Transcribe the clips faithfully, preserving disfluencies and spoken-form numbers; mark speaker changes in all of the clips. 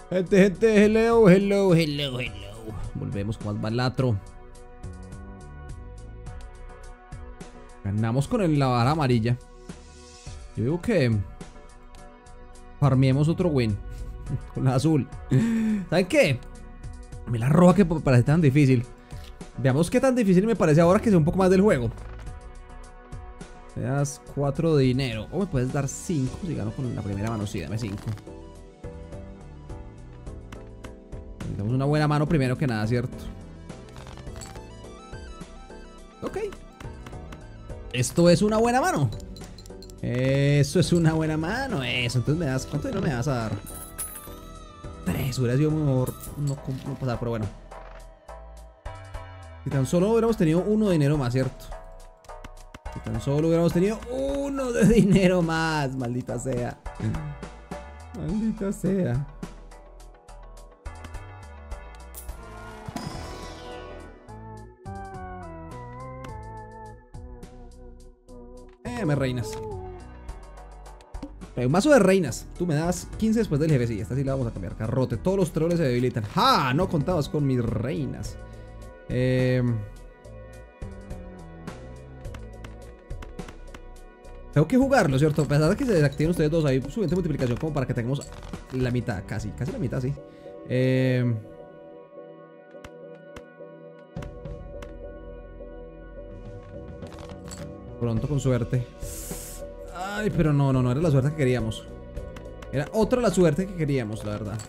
Speaker 1: Gente, gente, hello, hello, hello, hello. Volvemos con más balatro. Ganamos con el, la vara amarilla. Yo digo que farmeemos otro win con la azul. ¿Saben qué? A mí la roja que me parece tan difícil. Veamos qué tan difícil me parece ahora que sea un poco más del juego. Me das cuatro de dinero. O me puedes dar cinco si gano con la primera mano. Sí, dame cinco. Necesitamos una buena mano primero que nada, ¿cierto? Ok. Esto es una buena mano. Eso es una buena mano. Eso, entonces me das... ¿Cuánto dinero me vas a dar? Tres, hubiera sido mejor no, no pasar, pero bueno. Si tan solo hubiéramos tenido uno de dinero más, ¿cierto? Si tan solo hubiéramos tenido uno de dinero más. Maldita sea. Maldita sea. Eh, me reinas. Hay un mazo de reinas. Tú me das quince después del jefe. Sí, esta sí la vamos a cambiar. Carrote. Todos los troles se debilitan. ¡Ja! No contabas con mis reinas. Eh... Tengo que jugarlo, ¿cierto? A pesar de que se desactiven ustedes dos ahí, suficiente multiplicación como para que tengamos la mitad, casi, casi la mitad, sí. Eh... Pronto con suerte. Ay, pero no, no, no era la suerte que queríamos. Era otra la suerte que queríamos, la verdad.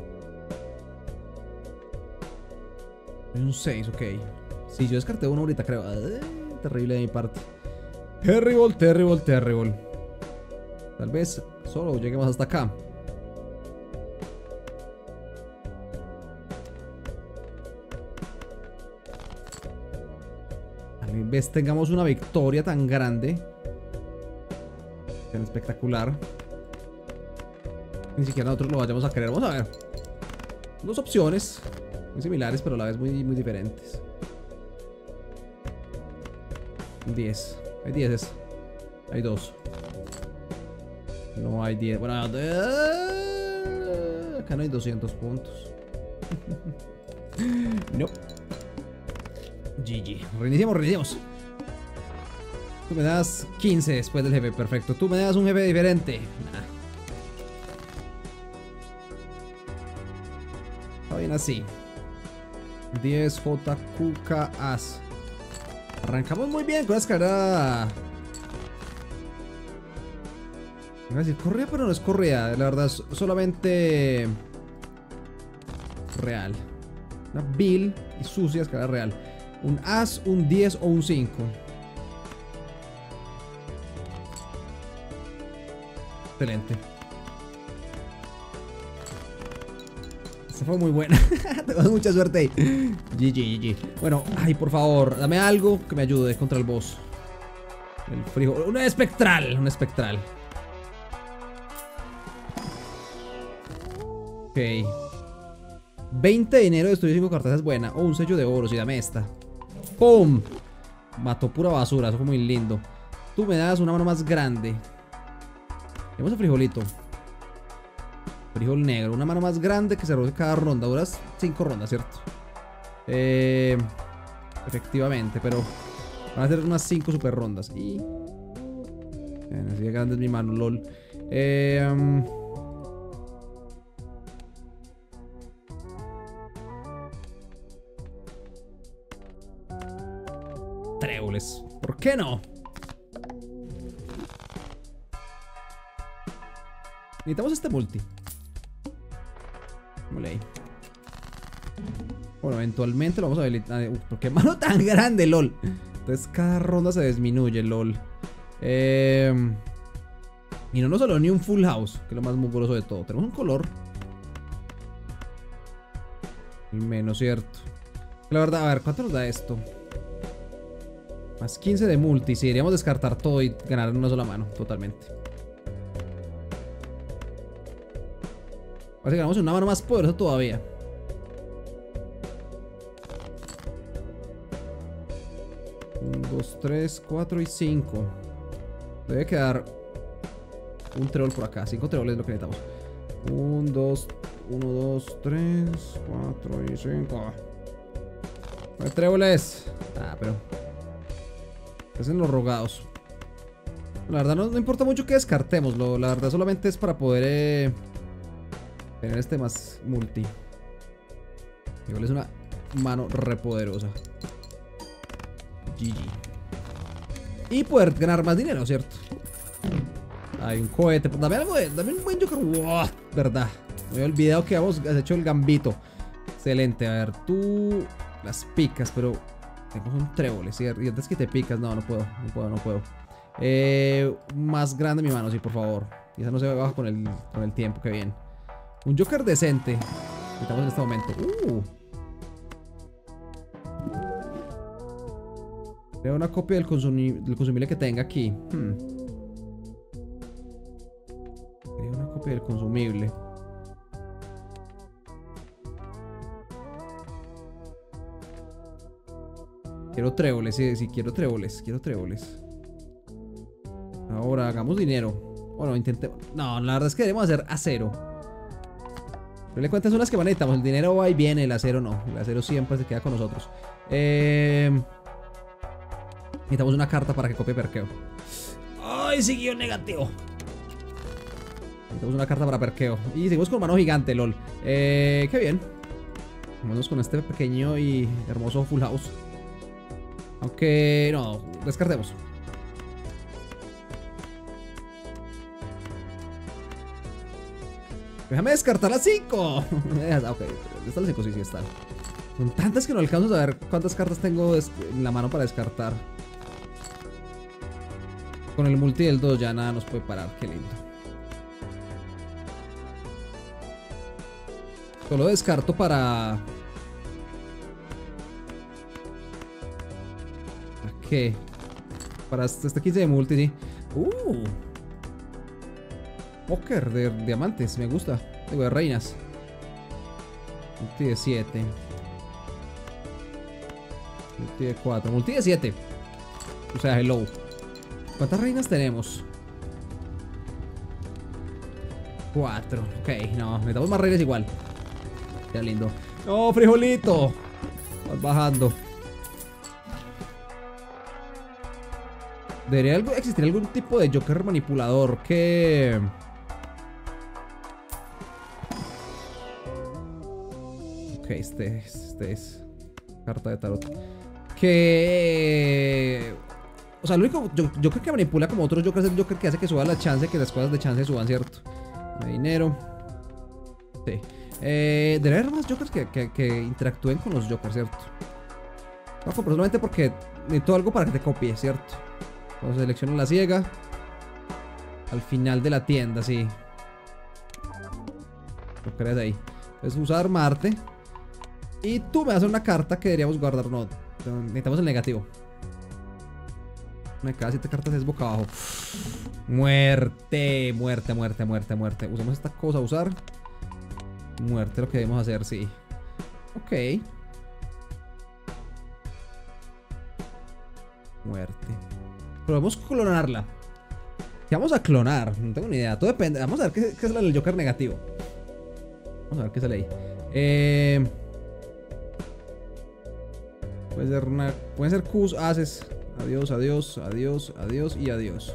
Speaker 1: Es un seis, ok. Sí, yo descarté uno ahorita, creo. Ay, terrible de mi parte. Terrible, terrible, terrible. Tal vez solo lleguemos hasta acá. Tal vez tengamos una victoria tan grande, tan espectacular, ni siquiera nosotros lo vayamos a querer. Vamos a ver. Dos opciones muy similares, pero a la vez muy, muy diferentes. diez. Hay diez. Hay dos. No hay diez. Bueno, acá no hay doscientos puntos. No. G G. Reiniciemos, reiniciemos. Tú me das quince después del jefe. Perfecto. Tú me das un jefe diferente. Nah. Está bien así. diez J Q K As. Arrancamos muy bien con la escalera. Voy a decir correa, pero no es correa. La verdad es solamente real. Una vil y sucia escalera real. Un as, un diez o un cinco. Excelente. Esta fue muy buena. Tengo mucha suerte ahí. G G, G G. Bueno, ay, por favor, dame algo que me ayude contra el boss. El frijol. Una espectral. Una espectral. Ok. veinte de dinero, destruir cinco cartas es buena. O oh, un sello de oro, sí, dame esta. ¡Pum! Mató pura basura, eso fue muy lindo. Tú me das una mano más grande. Tenemos el frijolito. Frijol negro, una mano más grande que se reduce cada ronda. Duras cinco rondas, ¿cierto? Eh, efectivamente, pero van a ser unas cinco super rondas. Y bueno, así de grande es mi mano, lol. Eh... Um... Tréboles. ¿Por qué no? Necesitamos este multi. Vale. Bueno, eventualmente lo vamos a habilitar. Uf, ¿por qué mano tan grande, lol? Entonces cada ronda se disminuye, lol. Eh... Y no nos salió ni un full house, que es lo más mugroso de todo. Tenemos un color. El menos, cierto. La verdad, a ver, ¿cuánto nos da esto? Más quince de multi. Sí, iríamos a descartar todo y ganar en una sola mano. Totalmente. Ahora sí ganamos una mano más poderosa todavía. uno, dos, tres, cuatro y cinco. Debe quedar un trébol por acá. cinco tréboles es lo que necesitamos. uno, dos, uno, dos, tres, cuatro y cinco. Nueve tréboles. Ah, pero... hacen los rogados. La verdad no, no importa mucho que descartemos. Lo, la verdad solamente es para poder eh, tener este más multi. Igual es una mano repoderosa. G G. Y poder ganar más dinero, ¿cierto? Hay un cohete. Dame algo de... dame un buen Joker. Wow, verdad. Me había olvidado que habíamos hecho el gambito. Excelente. A ver, tú... las picas, pero... tengo un trébol, ¿cierto? Y antes que te picas. No, no puedo. No puedo, no puedo. Eh, más grande mi mano, sí, por favor. Y esa no se baja con el, con el tiempo. Qué bien. Un Joker decente. Necesitamos en este momento. Uh. Veo una copia del, consumi del consumible que tenga aquí. Hmm. Veo una copia del consumible. Quiero tréboles, sí, sí, quiero tréboles. Quiero tréboles. Ahora hagamos dinero. Bueno, intentemos. No, la verdad es que debemos hacer acero. No le cuentas unas que necesitamos. El dinero va y viene, el acero no. El acero siempre se queda con nosotros. Eh... Necesitamos una carta para que copie Perkeo. ¡Ay, siguió negativo! Necesitamos una carta para Perkeo. Y seguimos con mano gigante, lol. Eh, qué bien. Vamos con este pequeño y hermoso full house. Aunque no, descartemos. Déjame descartar las cinco. Ok, están las cinco, sí, sí están. Son tantas que no alcanzo a saber cuántas cartas tengo en la mano para descartar. Con el multi del dos ya nada nos puede parar, qué lindo. Solo descarto para... ¿para qué? Para este, este quince de multi, sí. Uh. Póker de diamantes, me gusta. Digo, de reinas. Multi de siete. Multi de cuatro. Multi de siete. O sea, hello. ¿Cuántas reinas tenemos? Cuatro. Ok, no, necesitamos más reinas igual. Qué lindo. ¡No, frijolito! Vas bajando. Debería algo, existir algún tipo de Joker manipulador que... ok, este es, este es carta de tarot. Que... o sea, el único Joker que manipula como otros Jokers es el Joker que hace que suba la chance, que las cosas de chance suban, ¿cierto? Dinero. Sí. Eh, debe haber más Jokers que, que, que interactúen con los Jokers, ¿cierto? No, solamente porque necesito algo para que te copie, ¿cierto? Entonces selecciono la ciega. Al final de la tienda, sí. Lo crees ahí. Entonces usar Marte. Y tú me das una carta que deberíamos guardar. No, necesitamos el negativo. Me cada siete cartas es boca abajo. Muerte, muerte, muerte, muerte, muerte. Usamos esta cosa, usar. Muerte, lo que debemos hacer, sí. Ok. Muerte. Podemos clonarla. ¿Qué vamos a clonar? No tengo ni idea. Todo depende. Vamos a ver qué, qué es el Joker negativo. Vamos a ver qué sale ahí. Eh... Puede ser una... pueden ser Qs, Aces. Adiós, adiós, adiós, adiós y adiós.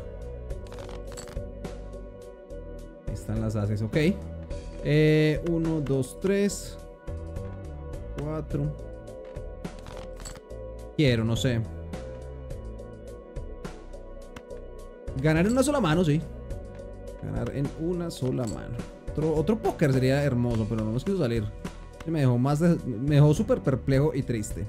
Speaker 1: Ahí están las Aces, ok. Eh, uno, dos, tres. Cuatro. Quiero, no sé. Ganar en una sola mano, sí. Ganar en una sola mano. Otro, otro póker sería hermoso, pero no nos quiso salir. Me dejó más de, me dejó súper perplejo y triste.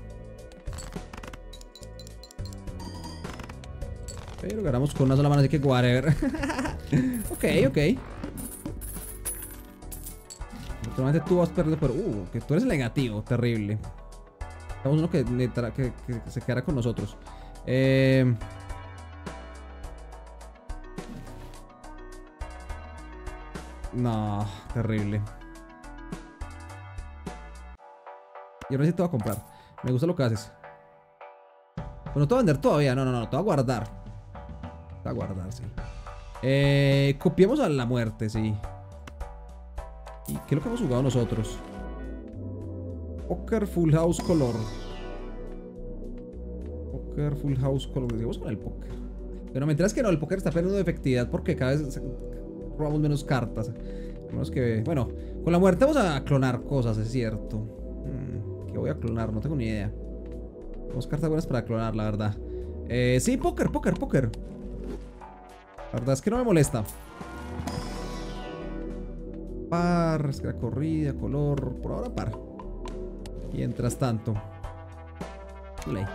Speaker 1: Pero ganamos con una sola mano, así que whatever. Ok, ok. Naturalmente tú vas perdiendo, pero uh, que tú eres el negativo, terrible. Tenemos uno que, que, que se quedará con nosotros. Eh... No, terrible. Yo necesito a comprar. Me gusta lo que haces. Pero no te voy a vender todavía. No, no, no. Te voy a guardar. Te voy a guardar, sí. Eh, copiemos a la muerte, sí. Y ¿Qué es lo que hemos jugado nosotros? Póker Full House Color. Póker Full House Color. Digamos con el póker. Pero me enteras que no, el póker está perdiendo de efectividad porque cada vez robamos menos cartas. Menos que, bueno, con la muerte vamos a clonar cosas, es cierto. Hmm, ¿Qué voy a clonar? No tengo ni idea. Tenemos cartas buenas para clonar, la verdad. Eh, sí, póker, póker, póker. La verdad es que no me molesta. Par, es que la corrida, color. Por ahora par. Mientras tanto. Play.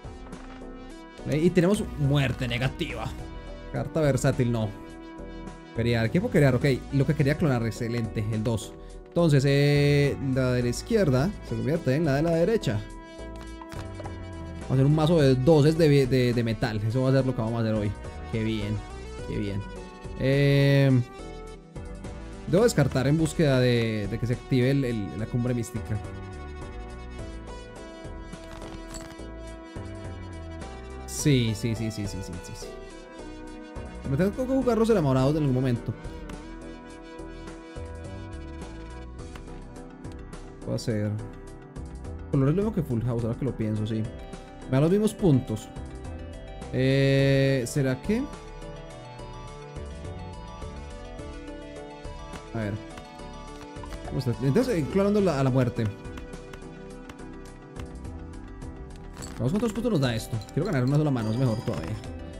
Speaker 1: Y tenemos muerte negativa. Carta versátil, no. Quería, ¿qué puedo crear? Ok, lo que quería clonar, excelente, el dos. Entonces, eh, la de la izquierda se convierte en la de la derecha. Vamos a hacer un mazo de doses de, de, de metal. Eso va a ser lo que vamos a hacer hoy. Qué bien, qué bien. Eh, debo descartar en búsqueda de, de que se active el, el, la cumbre mística. Sí, sí, sí, sí, sí, sí, sí, sí. Me tengo que jugar los enamorados en algún momento. Puedo hacer color es lo mismo que Full House, ahora que lo pienso, sí. Me da los mismos puntos. Eh, ¿Será que? A ver. ¿Cómo está? Entonces, clonando la, a la muerte. Vamos, ¿cuántos puntos nos da esto? Quiero ganar una sola mano, es mejor todavía.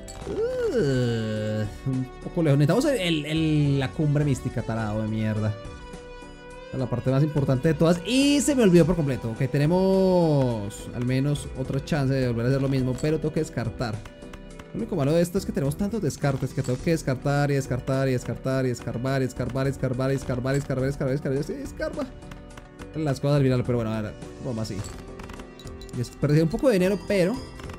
Speaker 1: Uh, un poco lejos. Necesitamos el, el, la cumbre mística, tarado de mierda. La parte más importante de todas. Y se me olvidó por completo. Ok, tenemos al menos otra chance de volver a hacer lo mismo, pero tengo que descartar. Lo único malo de esto es que tenemos tantos descartes que tengo que descartar y descartar y descartar y escarbar y escarbar y escarbar y escarbar y escarbar y escarbar y escarbar y escarbar las cosas al final, pero bueno, a ver, vamos así. Desperdicié un poco de dinero, pero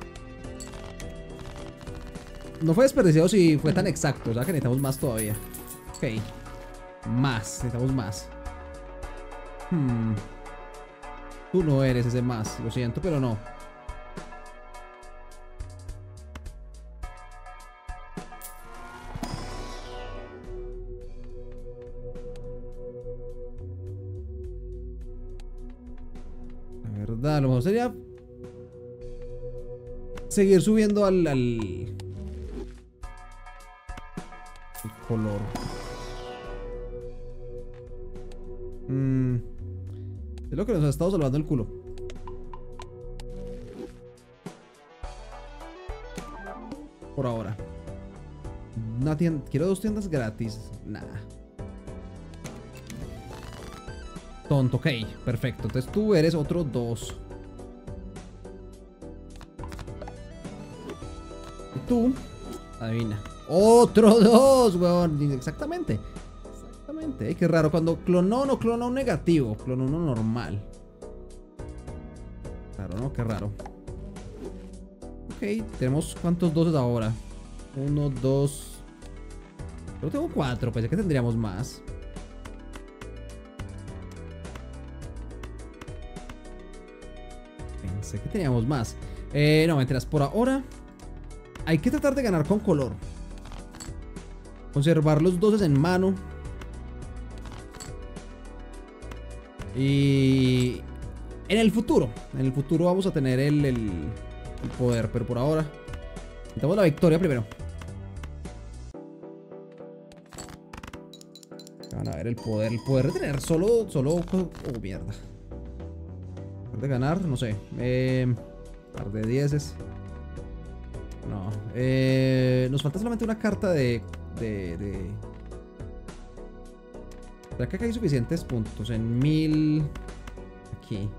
Speaker 1: no fue desperdiciado si fue tan exacto. O sea que necesitamos más todavía. Ok. Más, necesitamos más. Hmm. Tú no eres ese más, lo siento, pero no. La verdad, lo mejor sería seguir subiendo al, al... el color. Mm. Es lo que nos ha estado salvando el culo. Por ahora. Una tienda, quiero dos tiendas gratis. Nada. Tonto, ok, perfecto. Entonces tú eres otro dos. Y tú, adivina. Otro dos, weón. Exactamente. Exactamente. Qué raro. Cuando clonó, no clonó un negativo. Clonó uno normal. Claro, ¿no? Qué raro. Ok, tenemos ¿cuántos doses ahora? Uno, dos. Yo tengo cuatro, pensé que tendríamos más. Pensé que teníamos más. Eh, no, mentiras, por ahora hay que tratar de ganar con color. Conservar los doses en mano. Y en el futuro, en el futuro vamos a tener el, el, el poder, pero por ahora necesitamos la victoria primero. Van a ver el poder, el poder de tener solo, solo, oh mierda. Poder de ganar, no sé, eh, par de dieces. No, eh, nos falta solamente una carta de, de, de... ¿Será que acá hay suficientes puntos? En mil... Aquí.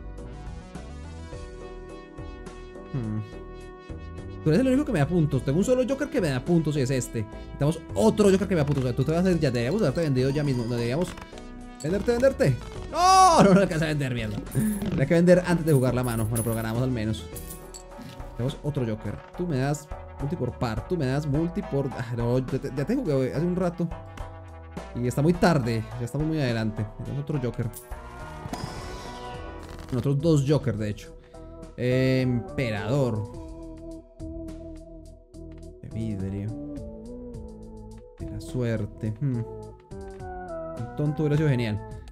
Speaker 1: Hmm. Tú eres el único que me da puntos. Tengo un solo Joker que me da puntos y es este. Necesitamos otro Joker que me da puntos. O sea, tú te vas a hacer ya. Deberíamos haberte vendido ya mismo. Deberíamos venderte, venderte. No, no, no alcanza a vender, mierda. Tenía que vender antes de jugar la mano. Bueno, pero ganamos al menos. Tenemos otro Joker. Tú me das multi por par. Tú me das multi por... Ah, no, ya, ya te jugué hace un rato. Y está muy tarde. Ya estamos muy adelante. Tenemos otro Joker. Otros dos Joker, de hecho. Eh, emperador. De vidrio. De la suerte. Hmm. Un tonto hubiera sido genial.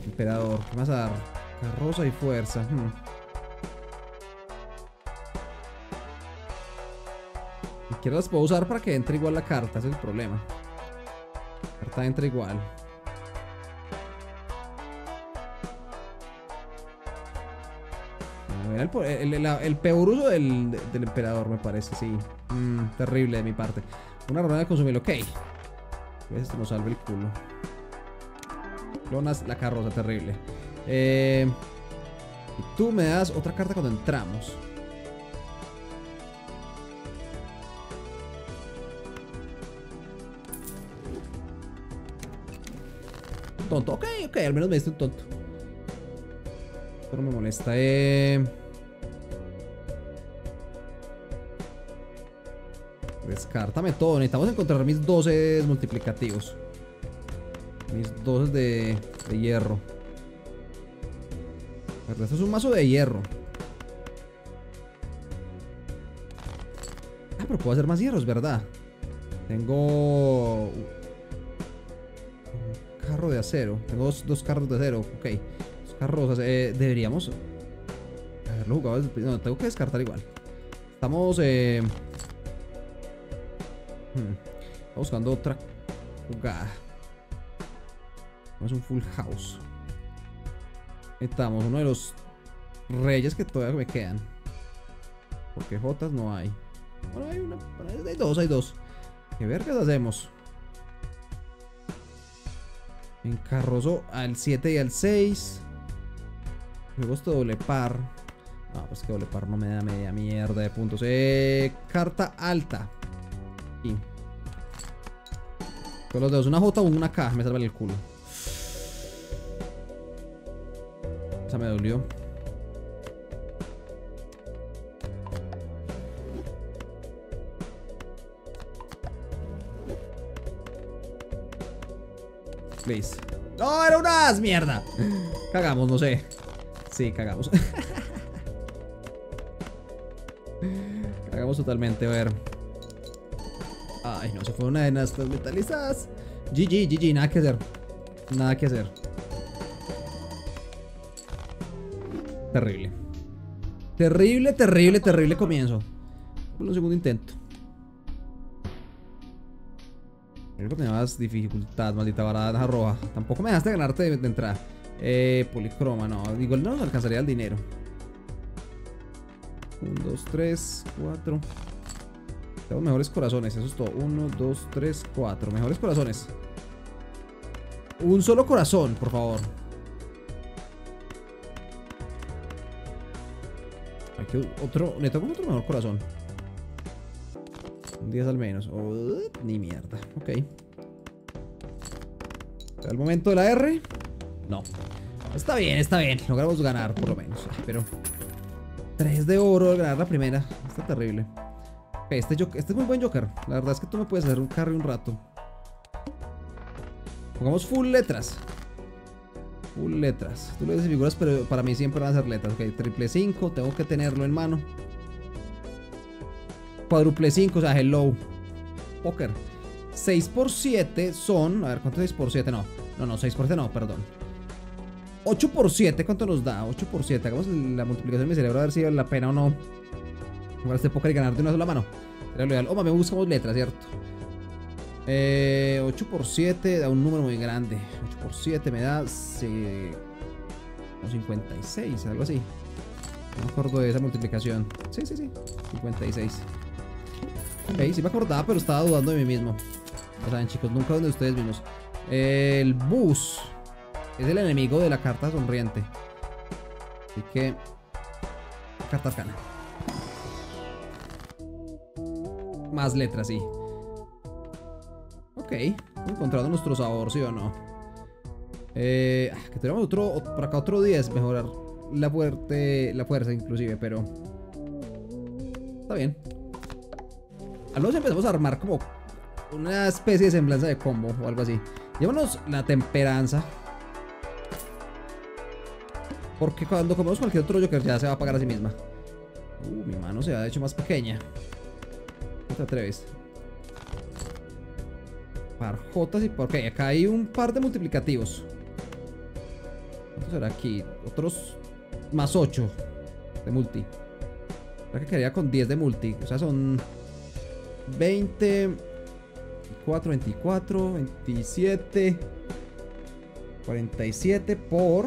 Speaker 1: Emperador. ¿Qué más a dar? Carroza y fuerza. Hmm. Quiero las puedo usar para que entre igual la carta, ese es el problema. La carta entra igual. El, el, el, el peor uso del, del emperador, me parece, sí. Mm, terrible de mi parte. Una ronda de consumir, ok. Esto nos salve el culo. Clonas la carroza, terrible. Eh, y tú me das otra carta cuando entramos. Tonto, ok, ok, al menos me diste un tonto. Esto no me molesta, eh. Descártame todo, necesitamos encontrar mis doce multiplicativos. Mis doce de, de hierro. Esto es un mazo de hierro. Ah, pero puedo hacer más hierros, ¿verdad? Tengo... carro de acero. Tengo dos, dos carros de acero. Ok. Dos carros. Eh, deberíamos haberlo jugado. No, tengo que descartar igual. Estamos. Eh... Hmm. Estamos buscando otra jugada. No es un full house. Estamos. Uno de los reyes que todavía me quedan. Porque Jotas no hay. Bueno, hay una. Hay dos, hay dos. ¿Qué vergas hacemos? Encarrozo al siete y al seis. Luego esto doble par. No, pues que doble par no me da media mierda de puntos. Eh, carta alta. Y con los dedos, una J o una K. Me salva el culo. Esa me dolió. Please. No, era un as, mierda. Cagamos, no sé. Sí, cagamos. Cagamos totalmente, a ver. Ay, no, se fue una de nuestras metalizadas. G G, G G, nada que hacer. Nada que hacer. Terrible. Terrible, terrible, terrible comienzo. Por un segundo intento. Creo que tenías dificultad, maldita barada roja. Tampoco me dejaste ganarte de, de entrada. Eh, policroma, no. Igual no nos alcanzaría el dinero. uno, dos, tres, cuatro. Tengo mejores corazones, eso es todo. uno, dos, tres, cuatro. Mejores corazones. Un solo corazón, por favor. Aquí otro. Le toco otro mejor corazón. Un diez al menos. Oh, ni mierda. Ok. ¿El momento de la R? No. Está bien, está bien. Logramos ganar, por lo menos. Pero tres de oro al ganar la primera. Está terrible. Okay, este, este es muy buen Joker. La verdad es que tú me puedes hacer un carry un rato. Pongamos full letras. Full letras. Tú le dices figuras, pero para mí siempre van a ser letras. Ok, triple cinco. Tengo que tenerlo en mano. Cuádruple cinco, o sea, hello. Póker. seis por siete son. A ver, ¿cuánto es seis por siete? No, no, no, seis por siete no, perdón. ocho por siete, ¿cuánto nos da? ocho por siete. Hagamos la multiplicación de mi cerebro a ver si vale la pena o no jugar este póker y ganar de una sola mano. Era lo ideal. Oh, mami, buscamos letras, ¿cierto? Eh, ocho por siete da un número muy grande. ocho por siete me da sí, cincuenta y seis, algo así. No me acuerdo de esa multiplicación. Sí, sí, sí. cincuenta y seis. Ok, sí me acordaba, pero estaba dudando de mí mismo. Ya saben, chicos, nunca duden de ustedes mismos. Eh, el bus es el enemigo de la carta sonriente. Así que carta arcana. Más letras, sí. Ok, encontrando nuestro sabor, ¿sí o no? Eh, que tenemos otro, por acá otro diez. Mejorar la fuerte, la fuerza inclusive, pero está bien. Al menos empezamos a armar como una especie de semblanza de combo o algo así. Llevémonos la temperanza, porque cuando comemos cualquier otro Joker ya se va a apagar a sí misma. Uh, mi mano se ha hecho más pequeña. ¿No te atreves? Par Jotas y por... Ok, acá hay un par de multiplicativos. ¿Cuánto será aquí? Otros más ocho de multi. Creo que quedaría con diez de multi. O sea, son veinte, veinticuatro, veinticuatro, veintisiete, cuarenta y siete por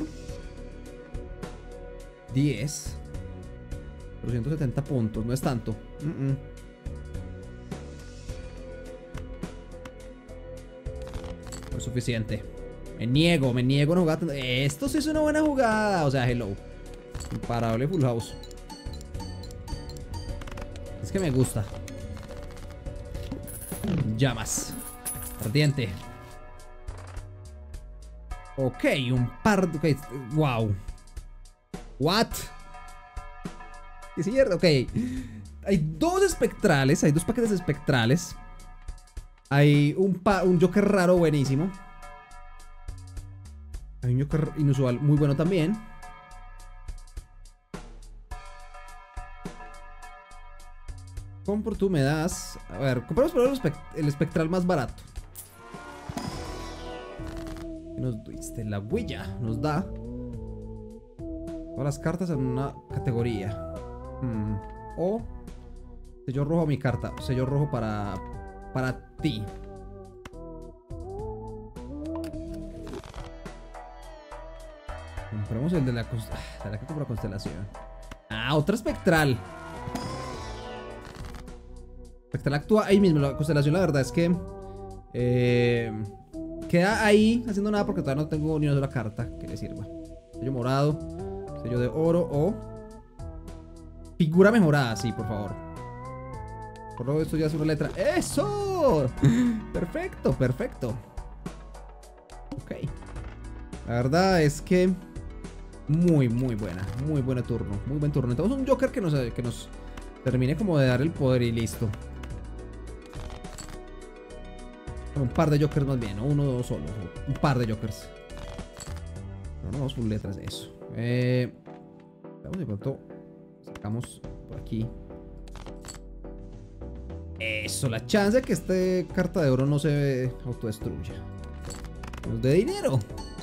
Speaker 1: diez. doscientos setenta puntos. No es tanto. Mm -mm. No es suficiente. Me niego, me niego a jugar. Esto sí es una buena jugada. O sea, hello. Imparable full house. Es que me gusta. Llamas. Ardiente. Ok, un par de... Okay. Wow. What? Es cierto, ok. Hay dos espectrales. Hay dos paquetes espectrales. Hay un, pa un Joker raro buenísimo. Hay un Joker inusual muy bueno también. Compro, tú me das. A ver, compramos por el, espect el espectral más barato. ¿Qué nos diste? La huella nos da todas las cartas en una categoría. Hmm. O sello rojo a mi carta. Sello rojo para para ti. Compramos el de la constelación. ¿Será que compra constelación? Ah, otra espectral. Espectral actúa ahí mismo. La constelación, la verdad es que eh, queda ahí haciendo nada porque todavía no tengo ni una sola carta que le sirva. Sello morado, sello de oro o figura mejorada, sí, por favor. Por lo esto ya es una letra. ¡Eso! Perfecto, perfecto. Ok. La verdad es que muy, muy buena. Muy buen turno. Muy buen turno. Necesitamos un Joker que nos, que nos termine como de dar el poder y listo. Un par de Jokers más bien, ¿no? Uno o dos solo. Un par de Jokers. No, no vamos full letras, eso. Eh, vamos de pronto. Sacamos por aquí. Eso, la chance de que esta carta de oro no se autodestruya. Nos de dinero.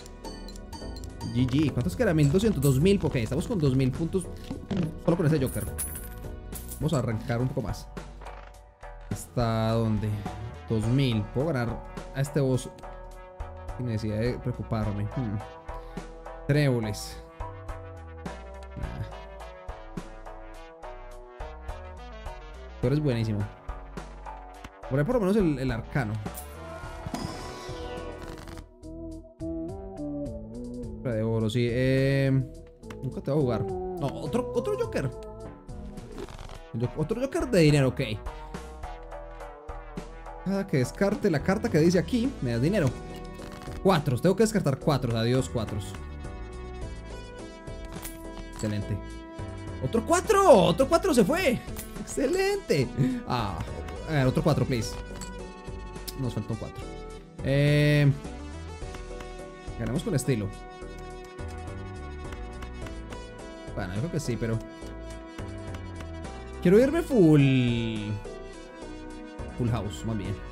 Speaker 1: G G. ¿Cuántos que era? mil doscientos, dos mil. Ok, estamos con dos mil puntos solo con ese Joker. Vamos a arrancar un poco más. ¿Hasta dónde? dos mil. Puedo ganar a este boss sin necesidad de preocuparme. Hmm. Tréboles. Nah. Tú eres buenísimo. Por ahí por lo menos el, el arcano. De oro, sí. Eh, nunca te voy a jugar. No, otro, otro Joker. Otro Joker de dinero, ok. Cada que descarte la carta que dice aquí, me das dinero. Cuatro, tengo que descartar cuatro. Adiós, cuatro. Excelente. Otro cuatro, otro cuatro se fue. Excelente. Ah, a ver, otro cuatro, please. Nos faltó cuatro. Eh, ganamos con estilo. Bueno, yo creo que sí, pero quiero irme full Full house, más bien.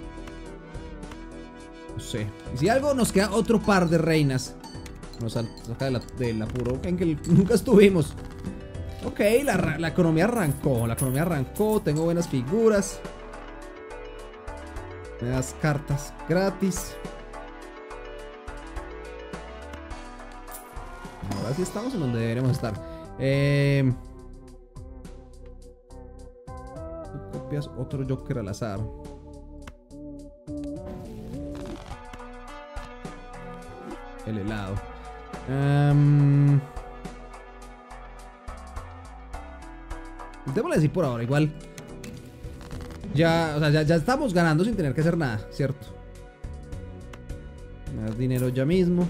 Speaker 1: No sé. Y si algo nos queda otro par de reinas. Nos saca del de la apuro en que nunca estuvimos. Ok, la, la economía arrancó. La economía arrancó. Tengo buenas figuras. Me das cartas gratis. Ahora sí estamos en donde deberíamos estar. Eh... Copias otro Joker al azar. El helado. Um... Démosle así por ahora, igual. Ya, o sea, ya, ya estamos ganando sin tener que hacer nada, ¿cierto? Me das dinero ya mismo.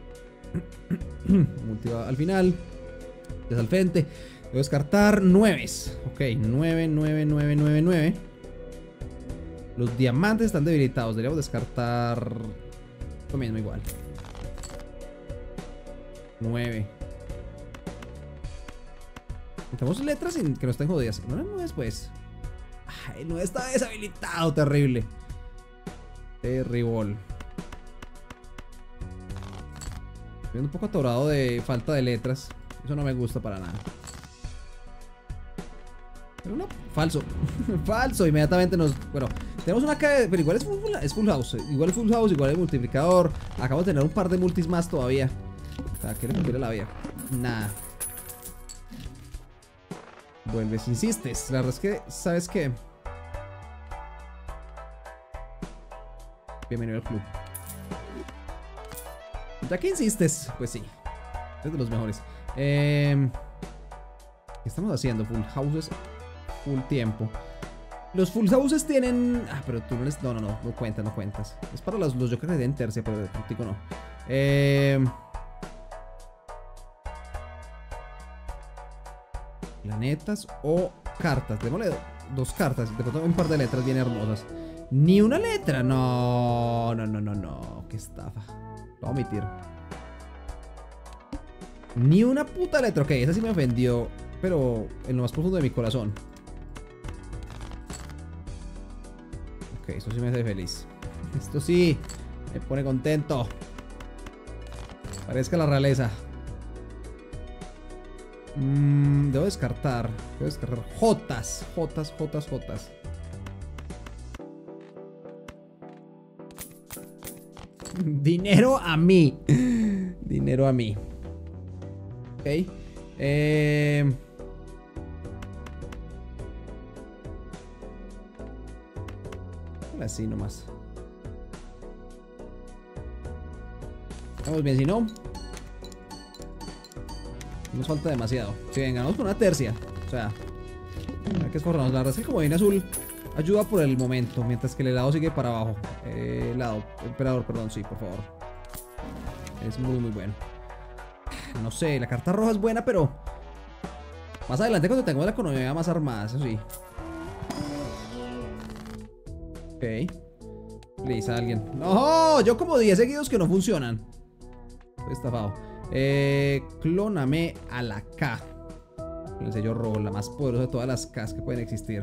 Speaker 1: Multiva al final. Ya al frente. Debo descartar nueves. Ok, nueve, nueve, nueve, nueve, nueve. Los diamantes están debilitados. Deberíamos descartar lo mismo igual. nueve. Necesitamos letras sin que no estén jodidas. No, no después. Ay, no está deshabilitado. Terrible. Terrible. Estoy un poco atorado de falta de letras. Eso no me gusta para nada. Pero no, falso. Falso, inmediatamente nos... Bueno, tenemos una calle, pero igual es full, es full house. Igual full house, igual el multiplicador. Acabo de tener un par de multis más todavía. O sea, ¿qué le cumple la vida? Nada. Vuelves, insistes. La verdad es que, ¿sabes qué? Bienvenido al club. Ya que insistes, pues sí. Es de los mejores. Eh, ¿Qué estamos haciendo? Full houses. Full tiempo. Los full houses tienen... Ah, pero tú no les... No, no, no. No cuentas, no cuentas. Es para los, los jokers que den tercia, pero de contigo no. Eh... Planetas o cartas. Démosle dos cartas. De pronto un par de letras bien hermosas. Ni una letra. No, no, no, no, no. Qué estafa. Lo voy a omitir. Ni una puta letra. Ok, esa sí me ofendió. Pero en lo más profundo de mi corazón. Ok, eso sí me hace feliz. Esto sí me pone contento. Parezca la realeza. Mm, debo descartar. Debo descartar. Jotas. Jotas, jotas, jotas. Dinero a mí. Dinero a mí. Ok. Eh... Así nomás. Vamos bien, si no nos falta demasiado. Si bien, ganamos con una tercia. O sea, hay que esforzarnos. La verdad es que como viene azul ayuda por el momento. Mientras que el helado sigue para abajo. eh, Helado, emperador, perdón, sí, por favor. Es muy muy bueno. No sé, la carta roja es buena, pero más adelante cuando tengamos la economía más armada, eso sí. Ok. Please, a alguien. ¡No! Yo como diez seguidos que no funcionan. Estoy estafado. Eh, clóname a la K. El sello rojo, la más poderosa de todas las Ks que pueden existir.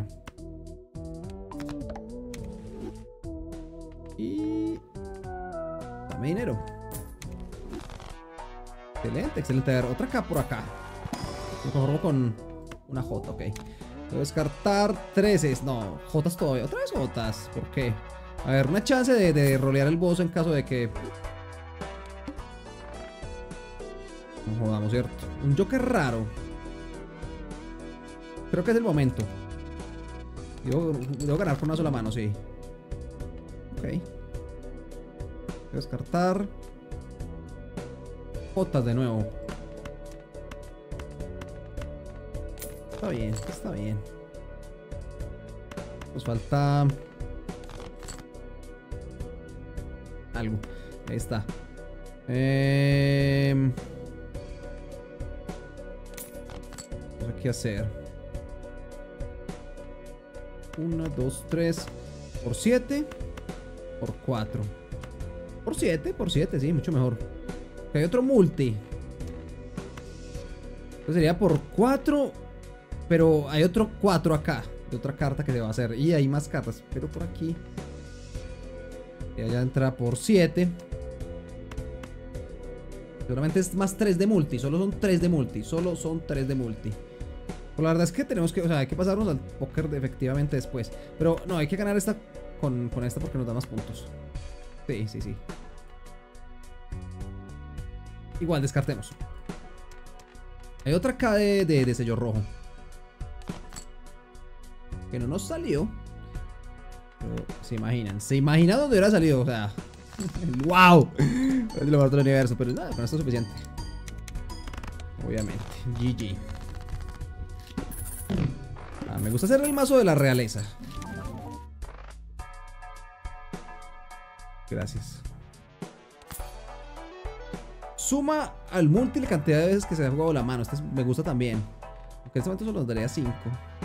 Speaker 1: Y... dame dinero. Excelente, excelente. A ver, otra K por acá. Me conformo con una J, ok. Debo descartar trece. No, Jotas todavía. Otra vez Jotas. ¿Por qué? A ver, una chance de, de rolear el boss en caso de que... no jodamos, ¿cierto? Un Joker raro. Creo que es el momento. Debo, debo ganar con una sola mano, sí. Ok. Debo descartar. Jotas de nuevo. Está bien, está bien. Nos falta algo. Ahí está. Eh... ¿Qué hacer? uno, dos, tres. Por siete. Por cuatro. Por siete, por siete, sí, mucho mejor. Hay otro multi. Entonces sería por cuatro. Pero hay otro cuatro acá. De otra carta que se va a hacer. Y hay más cartas. Pero por aquí. Y allá entra por siete. Seguramente es más tres de multi. Solo son tres de multi. Solo son tres de multi. Pues la verdad es que tenemos que, o sea, hay que pasarnos al póker de efectivamente después. Pero no, hay que ganar esta con, con esta porque nos da más puntos. Sí, sí, sí. Igual, descartemos. Hay otra K de, de, de sello rojo. Que no nos salió. Pero se imaginan. Se imaginan dónde hubiera salido, o sea. ¡Wow! Es lo mejor del universo. Pero nada, con esto es suficiente. Obviamente. G G. Ah, me gusta hacer el mazo de la realeza. Gracias. Suma al multi la cantidad de veces que se ha jugado la mano. Este es, me gusta también. Aunque en este momento solo nos daría cinco.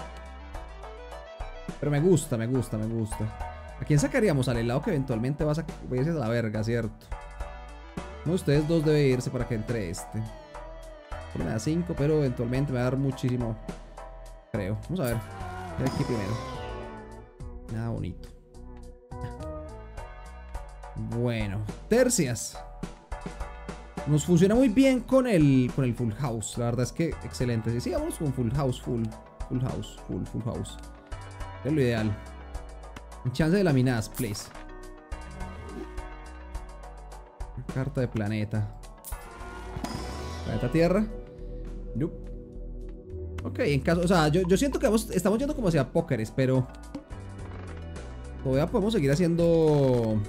Speaker 1: Pero me gusta, me gusta, me gusta. ¿A quién sacaríamos? Al helado que eventualmente vas a irse a la verga, ¿cierto? Uno de ustedes dos debe irse para que entre este. Me da cinco, pero eventualmente me va a dar muchísimo. Creo. Vamos a ver. Voy aquí primero. Nada bonito. Bueno. Tercias. Nos funciona muy bien con el, con el full house. La verdad es que excelente. Sí, sí, vamos con full house, full. Full house, full, full house. Es lo ideal. Chance de laminadas, please. Carta de planeta. Planeta Tierra. Nope. Ok, en caso, o sea, yo, yo siento que vamos, estamos yendo como hacia pókeres, pero todavía podemos seguir haciendo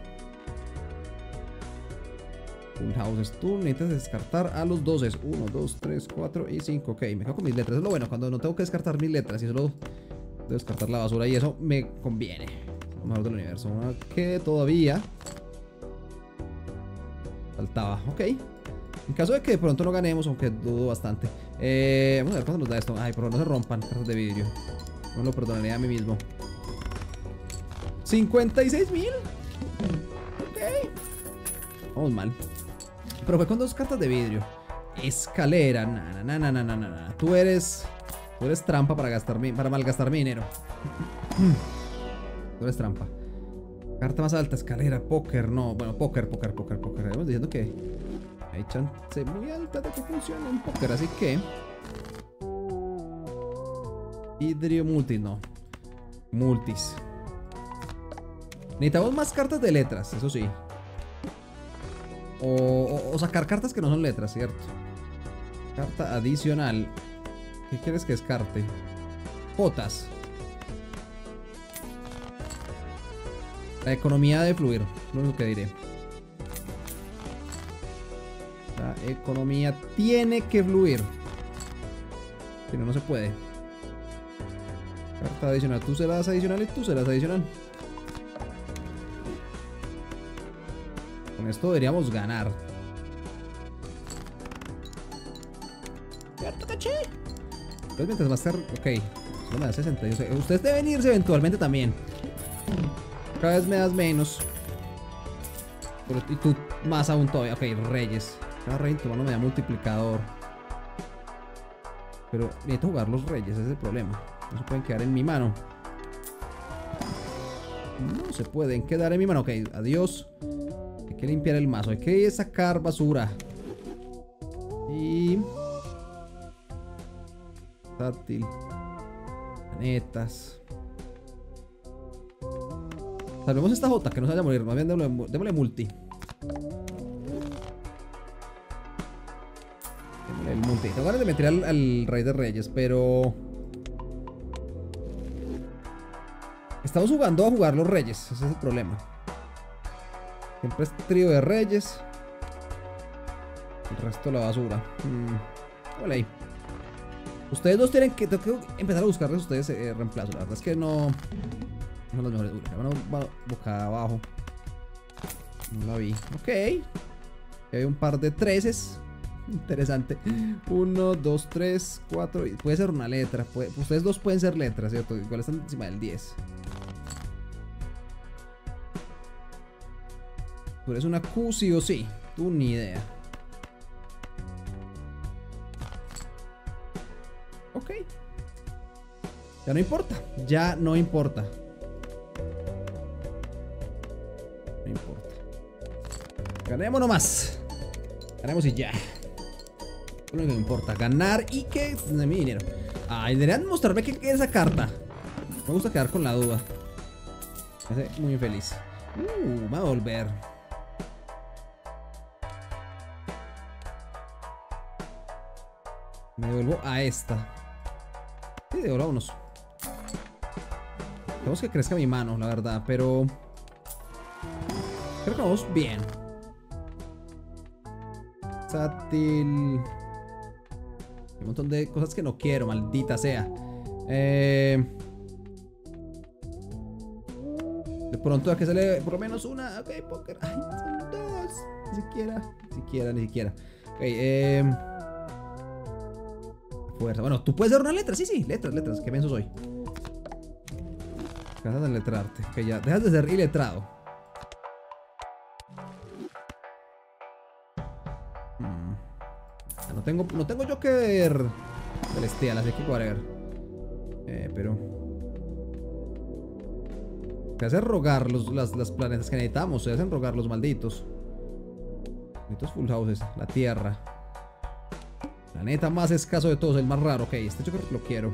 Speaker 1: full houses. Tú necesitas descartar a los doce. uno, dos, tres, cuatro y cinco. Ok, me quedo con mis letras. Es lo bueno, cuando no tengo que descartar mis letras y solo debo descartar la basura. Y eso me conviene. Es lo mejor del universo. Que todavía faltaba. Ok. En caso de que de pronto no ganemos, aunque dudo bastante. Eh, vamos a ver cuánto nos da esto. Ay, por favor, no se rompan cartas de vidrio. No lo perdonaría a mí mismo. cincuenta y seis mil. Ok. Vamos mal. Pero fue con dos cartas de vidrio. Escalera. Na, na, na, na, na, na, na. Tú eres. Tú eres trampa para gastar mi, para malgastar mi dinero. Tú eres trampa. Carta más alta, escalera, póker. No, bueno, póker, póker, póker, póker. Estamos diciendo que hay chance muy alta de que funcione en póker, así que vidrio multi, no. Multis. Necesitamos más cartas de letras, eso sí. O, o, o sacar cartas que no son letras, ¿cierto? Carta adicional. ¿Qué quieres que descarte? Jotas. La economía debe fluir, es lo único que diré. La economía tiene que fluir. Si no, no se puede. Carta adicional. Tú serás adicional y tú serás adicional. Con esto deberíamos ganar. ¡Cierto, caché! Entonces mientras más ser... Ok. Eso me da sesenta. Yo sé. Ustedes deben irse eventualmente también. Cada vez me das menos. Pero, y tú más aún todavía. Ok, reyes. Cada rey en tu mano me da multiplicador. Pero necesito jugar los reyes, ese es el problema. No se pueden quedar en mi mano. No se pueden quedar en mi mano. Ok, adiós. Hay que limpiar el mazo. Hay que sacar basura. Y... táctil. Planetas. Salvemos esta J, que no se vaya a morir. Más bien démosle, démosle multi. Démosle el multi. Tengo ganas de meter al, al rey de reyes, pero... estamos jugando a jugar los reyes. Ese es el problema. Siempre es trío de reyes. El resto de la basura. Hmm. Hola ahí. Ustedes dos tienen que... tengo que empezar a buscarles a ustedes eh, reemplazo. La verdad es que no... no son los mejores. Uy, bueno, boca abajo. No la vi. Ok. Hay un par de treces. Interesante. Uno, dos, tres, cuatro. Puede ser una letra. Puede... ustedes dos pueden ser letras, ¿cierto? Igual están encima del diez. Tú eres una Q sí o sí. Tú ni idea. Ok. Ya no importa. Ya no importa. No importa. Ganemos nomás. Ganemos y ya. Es lo único que me importa. Ganar y que... de mi dinero. Ay, deberían mostrarme qué es esa carta. Me gusta quedar con la duda. Me hace muy infeliz. Uh, va a volver. Me devuelvo a esta. Sí, devolvámonos. Tenemos que crezca mi mano, la verdad, pero... creo que vamos bien. Sátil. Hay un montón de cosas que no quiero, maldita sea. Eh... De pronto a que sale por lo menos una. Ok, póker. Ay, son dos. Ni siquiera. Ni siquiera, ni siquiera. Ok, eh... fuerza. Bueno, tú puedes dar una letra. Sí, sí, letras, letras. ¿Qué menso soy? Dejas de letrarte. Que ya. Dejas de ser iletrado. Hmm. No tengo, no tengo yo que ver celestial, así que whatever. Eh, pero. Se hacen rogar los, las, las planetas que necesitamos. Se hacen rogar los malditos. Estos full houses, la tierra. Planeta más escaso de todos, el más raro. Ok, este yo creo que lo quiero.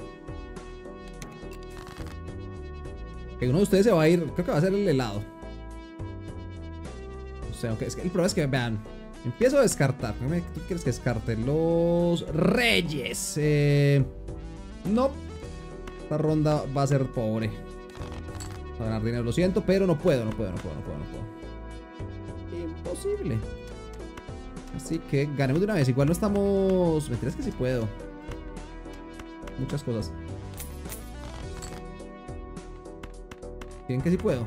Speaker 1: Ok, uno de ustedes se va a ir, creo que va a ser el helado. O sea, okay, es que el problema es que, vean, empiezo a descartar. ¿Tú quieres que descarte? Los reyes. Eh, no. Esta ronda va a ser pobre. Va a ganar dinero, lo siento, pero no puedo, no puedo, no puedo, no puedo, no puedo. Imposible. Así que ganemos de una vez. Igual no estamos... Mentiras que sí puedo. Muchas cosas. ¿Si ven que sí puedo?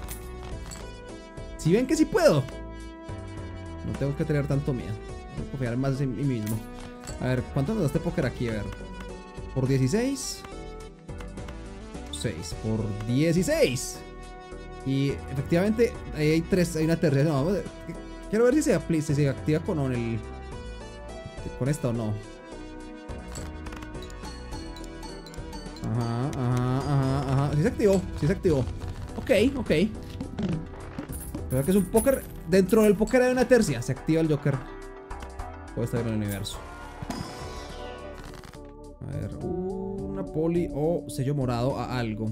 Speaker 1: Si ven que sí puedo. No tengo que tener tanto miedo. Tengo que confiar más en mí mismo. A ver, ¿cuánto nos da este póker aquí? A ver. Por dieciséis. seis. Por dieciséis. Y efectivamente ahí hay tres. Hay una tercera. No, vamos a ver. Quiero ver si se, aplica, si se activa con el... Con esta o no. Ajá, ajá, ajá, ajá. Sí se activó, sí se activó. Ok, ok. Creo que es un póker. Dentro del póker hay una tercia. Se activa el Joker. Puede estar en el universo. A ver, una poli o sello morado a algo.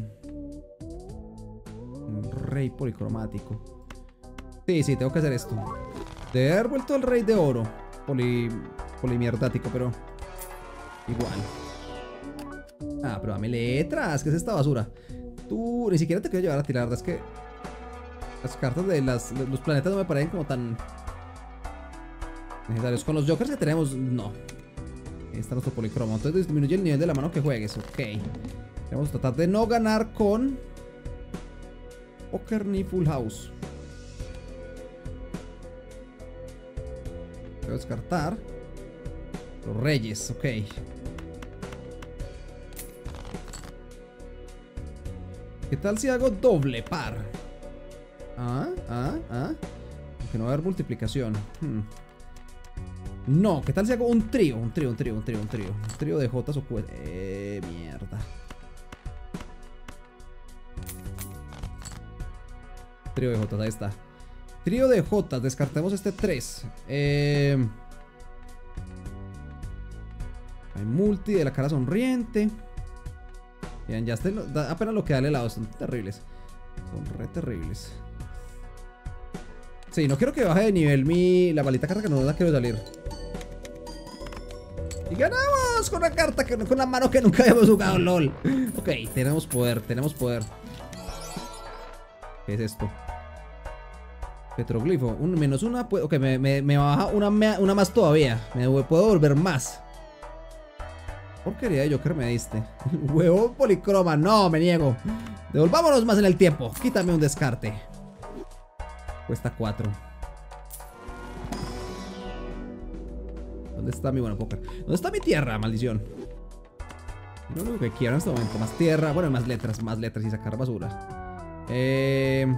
Speaker 1: Un rey policromático. Sí, sí, tengo que hacer esto. De haber vuelto el rey de oro. Poli... Polimierdático, pero... Igual. Ah, pero dame letras. ¿Qué es esta basura? Tú... Ni siquiera te quiero llevar a tirar. La verdad es que... Las cartas de las, los planetas no me parecen como tan... necesarios. Con los jokers que tenemos... No. Ahí está nuestro policromo. Entonces disminuye el nivel de la mano que juegues. Ok. Vamos a tratar de no ganar con... Poker ni full house. Voy a descartar los reyes, ok. ¿Qué tal si hago doble par? Ah, ah, ah. Aunque no va a haber multiplicación. hmm. No, ¿qué tal si hago un trío? Un trío, un trío, un trío, un trío. Un trío de Jotas o Q. Eh, mierda. Trío de Jotas, ahí está. Trío de Jotas, descartemos este tres. Eh, hay multi de la cara sonriente. Bien, ya este, apenas lo que da al helado. Son terribles. Son re terribles. Sí, no quiero que baje de nivel mi... La balita carta que no la quiero salir. Y ganamos con una carta, que, con una mano que nunca habíamos jugado, lol. Ok, tenemos poder, tenemos poder. ¿Qué es esto? Petroglifo, un menos una. Ok, me, me, me baja una, una más todavía. Me puedo volver más. Porquería de Joker me diste. Huevo policroma, no, me niego. Devolvámonos más en el tiempo. Quítame un descarte. Cuesta cuatro. ¿Dónde está mi bueno póker? ¿Dónde está mi tierra, maldición? No lo que quiero en este momento. Más tierra, bueno, más letras, más letras y sacar basura. Eh...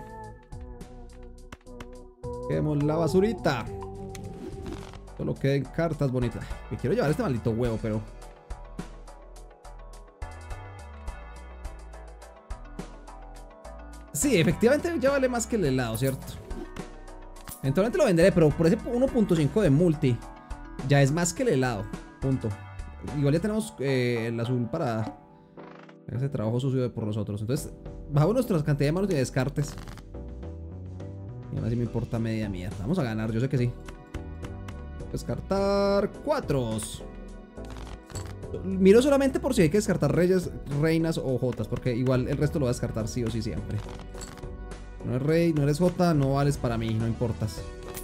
Speaker 1: Quedemos la basurita. Solo queden cartas bonitas. Me quiero llevar este maldito huevo, pero... Sí, efectivamente ya vale más que el helado, ¿cierto? Eventualmente lo venderé, pero por ese uno punto cinco de multi ya es más que el helado. Punto. Igual ya tenemos eh, el azul para ese trabajo sucio por nosotros. Entonces, bajamos nuestra cantidad de manos de descartes. Y además si me importa media mierda. Vamos a ganar, yo sé que sí. Descartar cuatro. Miro solamente por si hay que descartar reyes, reinas o jotas, porque igual el resto lo va a descartar sí o sí siempre. No eres rey, no eres jota, no vales para mí, no importas.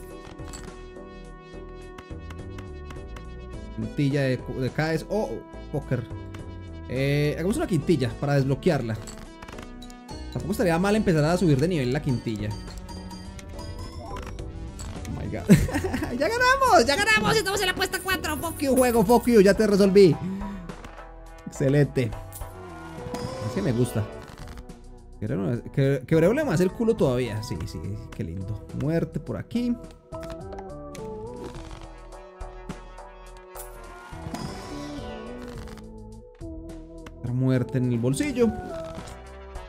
Speaker 1: Quintilla de, de caes o oh, póker. Eh, hagamos una quintilla para desbloquearla. Tampoco estaría mal empezar a subir de nivel la quintilla. Oh my god. ¡Ya ganamos! ¡Ya ganamos! Estamos en la apuesta cuatro. Fuck you, juego, fuck you, ya te resolví. Excelente. Es que me gusta. Que quebrémosle más el culo todavía. Sí, sí, qué lindo. Muerte por aquí. Muerte en el bolsillo.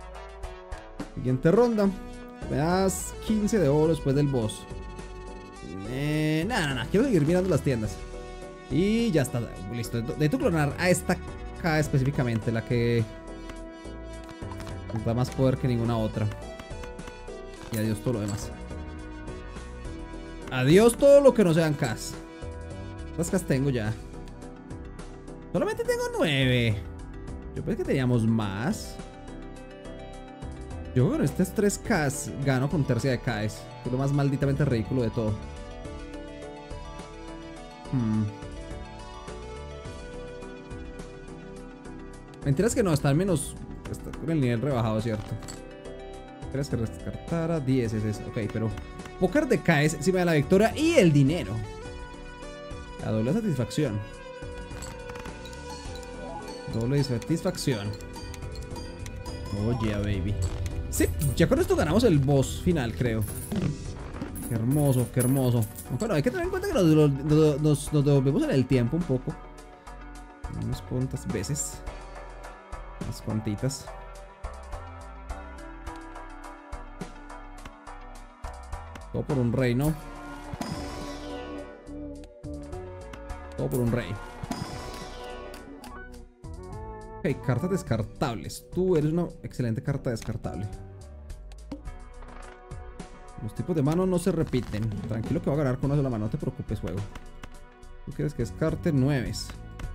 Speaker 1: Siguiente ronda. Me das quince de oro después del boss. Eh, nada, nada, quiero seguir mirando las tiendas. Y ya está, listo. Necesito clonar a esta K específicamente, la que nos da más poder que ninguna otra. Y adiós todo lo demás. Adiós todo lo que no sean Ks. ¿Cuántas Ks tengo ya? Solamente tengo nueve. Yo pensé que teníamos más. Yo con estos tres Ks gano con tercia de Ks. Es lo más malditamente ridículo de todo. Hmm. Mentiras que no, está al menos. Está con el nivel rebajado, ¿cierto? Tienes que descartar a diez es eso. Ok, pero póker de Ks sí me da la victoria y el dinero. La doble satisfacción. Doble satisfacción. Oh yeah, baby. Sí, ya con esto ganamos el boss final, creo. Qué hermoso, qué hermoso. Bueno, hay que tener en cuenta que nos, nos, nos, nos devolvemos en el tiempo un poco. Unas cuantas veces. Unas cuantitas. Todo por un rey, ¿no? Todo por un rey. Ok, cartas descartables. Tú eres una excelente carta descartable. Los tipos de mano no se repiten. Tranquilo que va a ganar con una sola mano, no te preocupes, juego. Tú quieres que descarte nueves.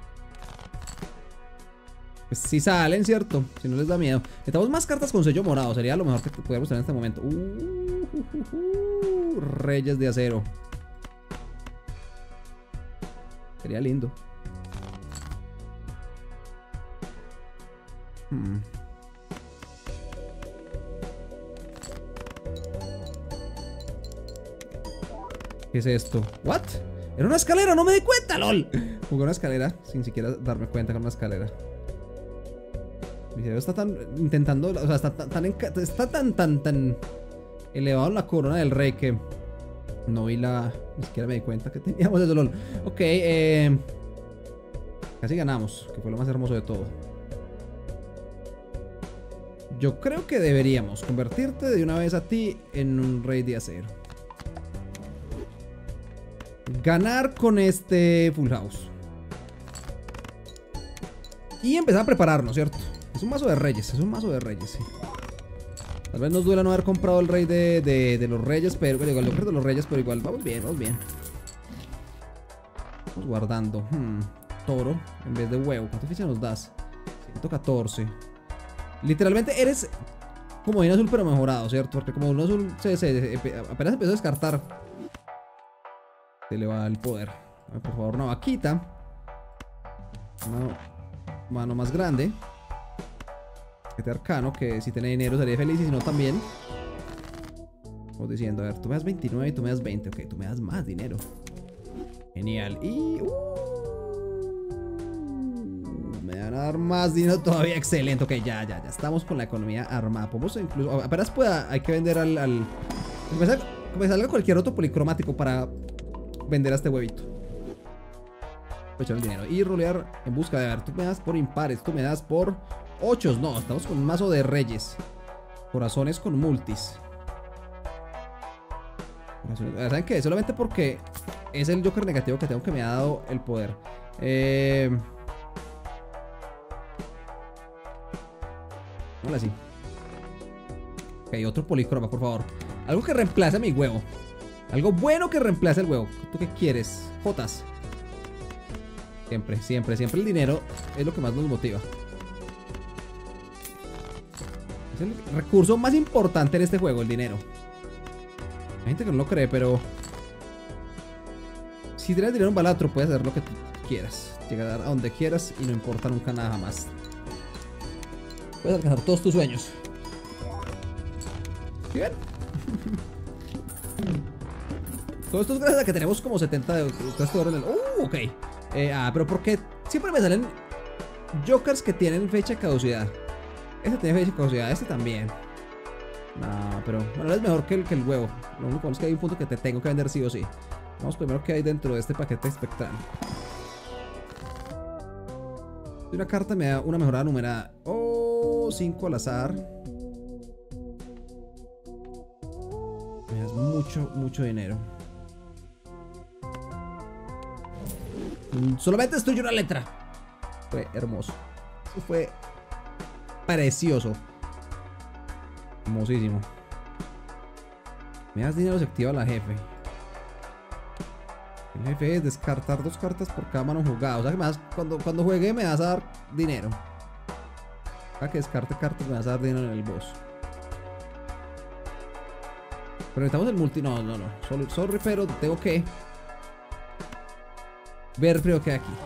Speaker 1: Pues si salen, ¿cierto? Si no les da miedo. Necesitamos más cartas con sello morado. Sería lo mejor que pudiéramos tener en este momento. Uh, uh, uh, uh, Reyes de acero. Sería lindo. Hmm. ¿Qué es esto? ¿What? Era una escalera, no me di cuenta, lol. Jugué una escalera sin siquiera darme cuenta que era una escalera. Mi cerebro está tan intentando, o sea, está tan, tan, está tan, tan, tan elevado en la corona del rey que no vi la, ni siquiera me di cuenta que teníamos eso, lol. Ok, eh, casi ganamos, que fue lo más hermoso de todo. Yo creo que deberíamos convertirte de una vez a ti en un rey de acero. Ganar con este full house. Y empezar a prepararnos, ¿cierto? Es un mazo de reyes, es un mazo de reyes, sí. Tal vez nos duela no haber comprado el rey de, de, de los reyes, pero bueno, igual, yo creo de los reyes, pero igual, vamos bien, vamos bien. Vamos guardando. Hmm, toro en vez de huevo. ¿Cuántas fichas nos das? ciento catorce. Literalmente eres como un azul pero mejorado, ¿cierto? Porque como un azul se, se, se, apenas empezó a descartar, se le va el poder. A ver, por favor, una vaquita. Una mano más grande. Este arcano, que si tiene dinero sería feliz y si no también. Vamos diciendo, a ver, tú me das veintinueve y tú me das veinte. Ok, tú me das más dinero. Genial. Y... Uh, me van a dar más dinero todavía. Excelente. Ok, ya, ya, ya estamos con la economía armada. Podemos incluso... Apenas pueda, hay que vender al... al que me salga cualquier otro policromático para vender a este huevito. Echar el dinero y rolear en busca de... A ver, tú me das por impares, tú me das por... ochos, no, estamos con un mazo de reyes. Corazones con multis. Corazones, ¿saben qué? Solamente porque es el Joker negativo que tengo que me ha dado el poder. Eh... Hola, sí. Ok, otro policroma, por favor. Algo que reemplace a mi huevo. Algo bueno que reemplace el huevo. ¿Tú qué quieres? Jotas. Siempre, siempre, siempre el dinero es lo que más nos motiva. Es el recurso más importante en este juego, el dinero. Hay gente que no lo cree, pero si tienes dinero en Balatro puedes hacer lo que tú quieras. Llegar a donde quieras y no importa nunca nada jamás. Puedes alcanzar todos tus sueños. Bien. Todo esto es gracias a que tenemos como setenta de dólares. Uh, ok. Eh, ah, pero porque siempre me salen Jokers que tienen fecha de caducidad. Este tiene fecha de caducidad, este también. No, pero bueno, es mejor que el, que el huevo. Lo único es que hay un punto que te tengo que vender sí o sí. Vamos primero qué hay dentro de este paquete espectral. Si una carta me da una mejorada numerada. Oh, cinco al azar. Me das mucho, mucho dinero. Solamente destruye una letra. Fue hermoso. Eso fue precioso. Hermosísimo. Me das dinero si activa la jefe. El jefe es descartar dos cartas por cada mano jugada. O sea que me das, cuando, cuando juegue me vas a dar dinero. Para que descarte cartas me vas a dar dinero en el boss. Pero necesitamos el multi. No, no, no. Sorry, sorry, pero tengo que ver primero que hay aquí.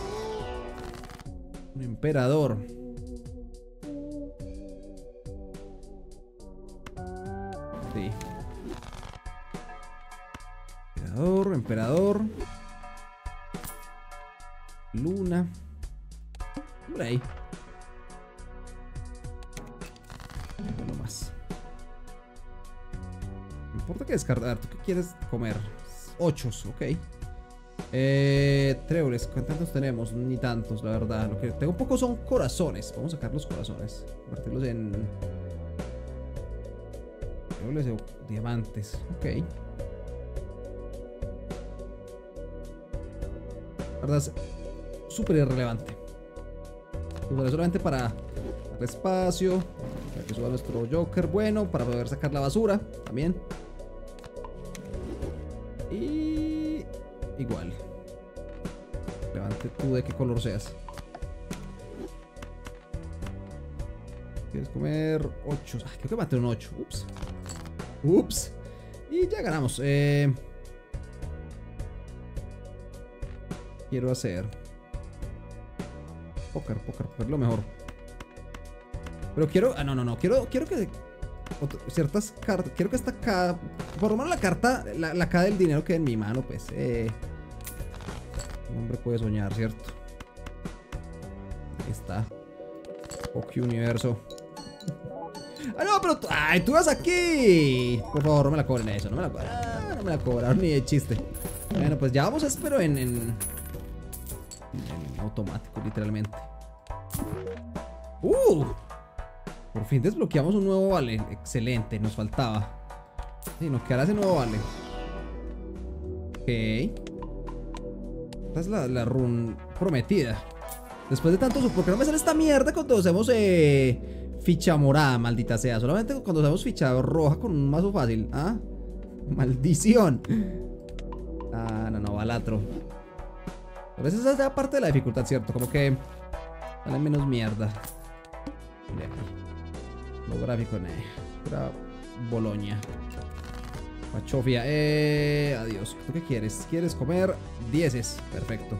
Speaker 1: Un emperador. Sí. Emperador, emperador. Luna. Por ahí. No más. No importa que descartar. ¿Tú qué quieres comer? Ochos, ok. Eh, tréboles, ¿cuántos tenemos? Ni tantos, la verdad. Lo que tengo pocos son corazones. Vamos a sacar los corazones. Convertirlos en tréboles o diamantes. Ok. La verdad es súper irrelevante. Usaré solamente para dar espacio, para que suba nuestro Joker bueno, para poder sacar la basura también. Y igual. Levante tú de qué color seas. ¿Quieres comer ocho? Ah, creo que maté un ocho. Ups. Ups. Y ya ganamos. Eh... Quiero hacer póker, póker, póker, lo mejor. Pero quiero, ah, no, no, no, quiero, quiero que otro, ciertas cartas, quiero que esta K, por lo menos la carta, la, la K del dinero quede en mi mano, pues. Eh, un hombre puede soñar, ¿cierto? Ahí está. Ok, universo. Ah, no, pero tú, ay, tú vas aquí. Por favor, no me la cobren eso, no me la cobren, ah, no me la cobraron ni de chiste. Bueno, pues ya vamos a espero en, en, en automático, literalmente. Uh, por fin desbloqueamos un nuevo vale. Excelente, nos faltaba. Sí, nos quedará ese nuevo vale. Ok. Esta es la, la run prometida. Después de tanto, ¿por qué no me sale esta mierda cuando hacemos eh, ficha morada, maldita sea? Solamente cuando hacemos ficha roja con un mazo fácil. ¿Ah? Maldición. Ah, no, no, balatro. A veces esa es la parte de la dificultad, ¿cierto? Como que sale menos mierda. Lo gráfico, ne. Pura Boloña. Pachofia. Eh, adiós. ¿Tú qué quieres? ¿Quieres comer dieces? Perfecto.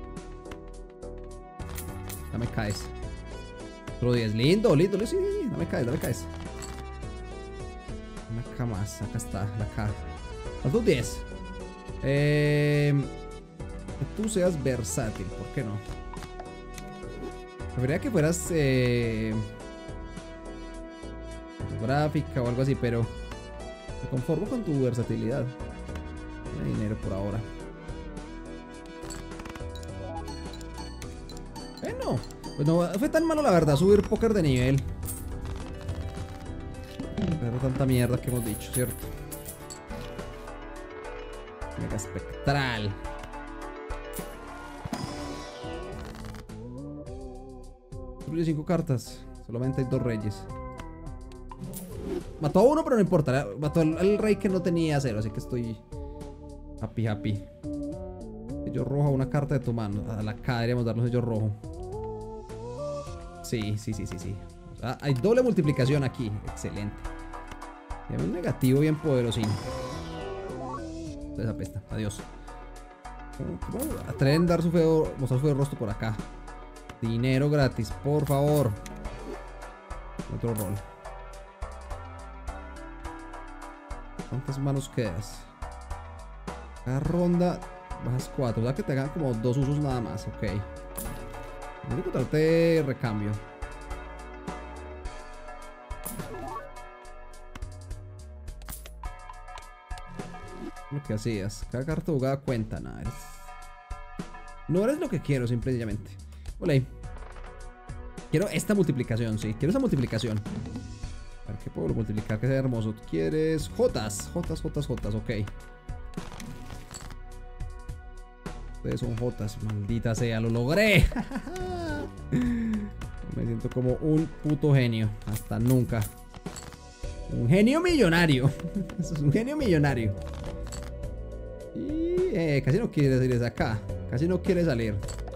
Speaker 1: No me caes. Otro diez. Lindo, lindo. Sí, no me caes, no me caes. Una K más. Acá está, la K. ¿Cuántos diez? Eh, que tú seas versátil, ¿por qué no? Debería que fueras eh, gráfica o algo así, pero me conformo con tu versatilidad. No hay dinero por ahora. Bueno, pues no fue tan malo la verdad subir póker de nivel. Pero tanta mierda que hemos dicho, ¿cierto? Mega espectral. Destruye cinco cartas. Solamente hay dos reyes. Mató a uno, pero no importa. Mató al, al rey que no tenía cero. Así que estoy happy, happy. Sello rojo, una carta de tu mano. A la K deberíamos darle un sello rojo. Sí, sí, sí, sí, sí. O sea, hay doble multiplicación aquí. Excelente. Y un negativo bien poderosín. Esa pesta, adiós. Atreven a dar su feo, mostrar su feo rostro por acá. Dinero gratis, por favor. Otro rol. ¿Cuántas manos quedas? Cada ronda bajas cuatro. O sea que te hagan como dos usos nada más, ok. Voy a encontrarte recambio. Lo que hacías. Cada carta jugada cuenta. Nada, eres... No eres lo que quiero, simplemente. Hola. Quiero esta multiplicación, sí. Quiero esa multiplicación. A ver, ¿qué puedo multiplicar? Que sea hermoso. ¿Tú quieres? Jotas. Jotas, jotas, jotas. Ok. Ustedes son jotas, maldita sea, lo logré. Me siento como un puto genio. Hasta nunca. Un genio millonario. Eso es un genio millonario. Y eh, casi no quiere salir de acá. Casi no quiere salir.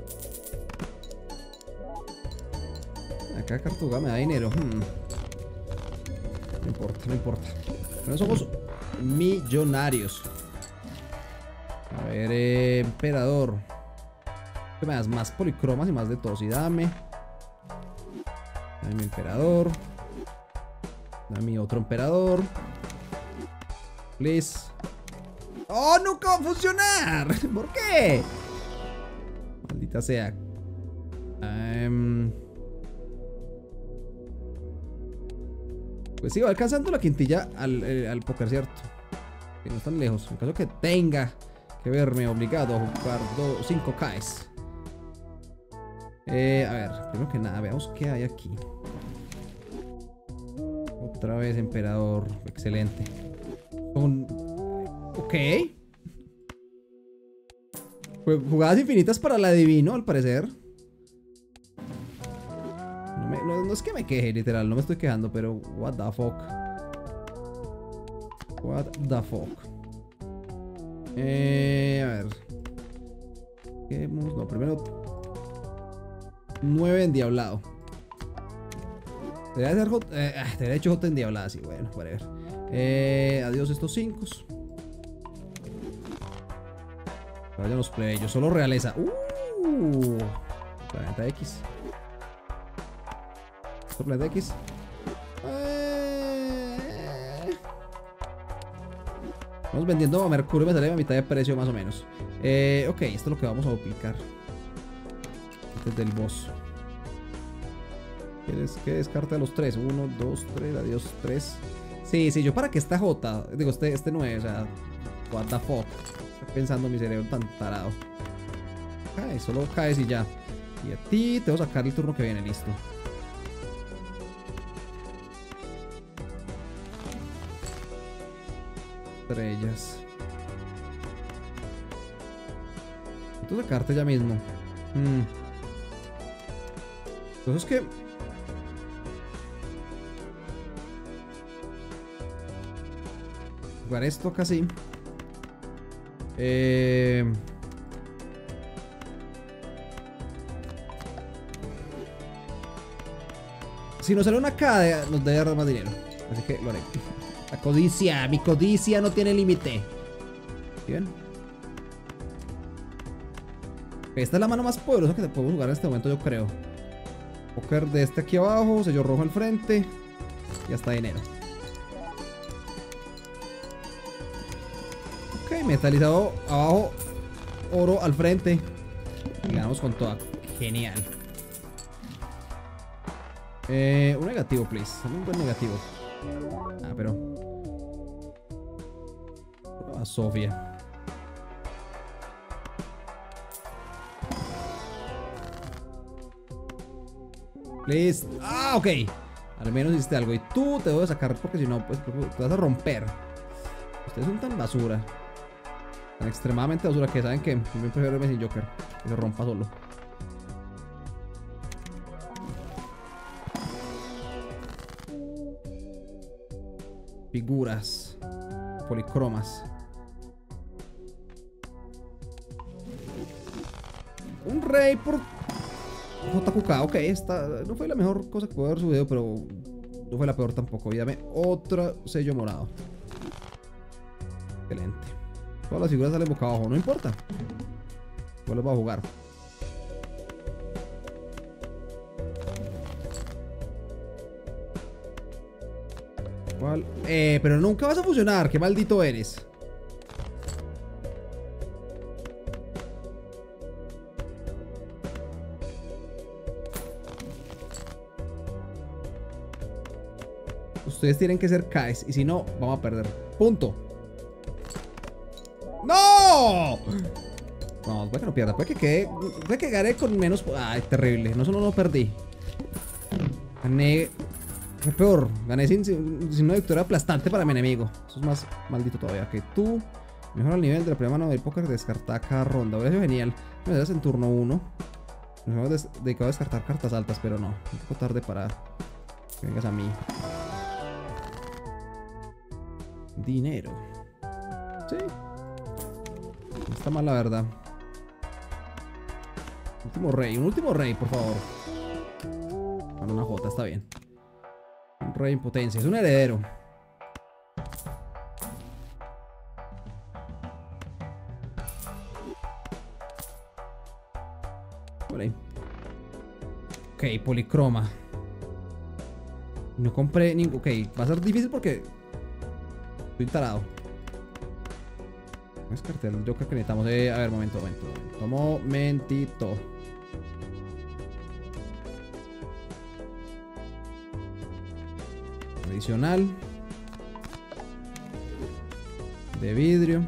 Speaker 1: Acá Cartuga me da dinero. Hmm. No importa, no importa. Pero somos millonarios. A ver, eh, emperador. ¿Qué me das? Más policromas y más de todo. Y dame. Dame emperador. Dame otro emperador. Please. ¡Oh, nunca va a funcionar! ¿Por qué? Maldita sea. Um, pues sí, va alcanzando la quintilla al, al, al póker, ¿cierto? Que no están lejos. En caso que tenga que verme obligado a jugar cinco Ks. Eh, a ver, primero que nada, veamos qué hay aquí. Otra vez emperador. Excelente. Son... Ok. Jugadas infinitas para el adivino, al parecer. No, me, no, no es que me queje, literal. No me estoy quejando, pero... What the fuck. What the fuck. Eh, a ver. ¿Qué hemos? No, primero... nueve endiablado. Debería ser J, eh, debería hecho J endiablada, sí, bueno, whatever. Eh, adiós estos cinco. Vayan los plebeyos, solo realeza. Uh, planeta X. ¿Esto planeta X? Eh, vamos vendiendo a Mercurio, me sale a mitad de precio más o menos. Eh, ok, esto es lo que vamos a duplicar. Este es del boss. ¿Quieres que descarte a los tres? uno, dos, tres, adiós, tres. Sí, sí, yo para que esta J, digo, este, este nueve, o sea, what the fuck. Estoy pensando en mi cerebro tan tarado. Cae, solo caes y ya. Y a ti te voy a sacar el turno que viene, listo. Estrellas. Entonces sacarte ya mismo. Hmm. Entonces es que... jugar esto casi. Eh... Si nos sale una K, nos debe dar más dinero. Así que lo haré. La codicia, mi codicia no tiene límite. Bien. Esta es la mano más poderosa que te podemos jugar en este momento, yo creo. Póker de este aquí abajo, sello rojo al frente. Y hasta dinero. Ok, metalizado abajo, oro al frente. Y ganamos con toda. Genial. Eh, un negativo, please. Un buen negativo. Ah, pero... a Sofía. Please. Ah, ok. Al menos hiciste algo. Y tú te voy a sacar porque si no, pues te vas a romper. Ustedes son tan basura. Tan extremadamente basura que saben que yo prefiero verme sin Joker. Que se rompa solo. Figuras. Policromas. Un rey por J Q K. Ok, esta no fue la mejor cosa que puedo haber subido, pero no fue la peor tampoco. Y dame otro sello morado. Excelente. Todas las figuras salen boca abajo, no importa. ¿Cuál les va a jugar? ¿Cuál? Eh, pero nunca vas a funcionar. Qué maldito eres. Ustedes tienen que ser Ks. Y si no, vamos a perder. Punto. ¡No! No, puede que no pierda. Puede que quede. Puede que gane con menos. Ay, terrible. No solo no perdí. Gané. Fue peor. Gané sin, sin, sin una victoria aplastante para mi enemigo. Eso es más maldito todavía. Que tú. Mejora el nivel de la primera mano del póker descartada cada ronda. Hubiera sido genial. Me das en turno uno. Nos hemos des dedicado a descartar cartas altas, pero no. Un poco tarde para que vengas a mí. Dinero. Sí. No está mal, la verdad. Último rey. Un último rey, por favor. Bueno, una J, está bien. Un rey en potencia. Es un heredero. Por ahí. Ok, policroma. No compré ningún. Ok, va a ser difícil porque estoy tarado. No es cartel, yo creo que necesitamos. Eh, a ver, momento, momento, momento. Momentito. Adicional. De vidrio.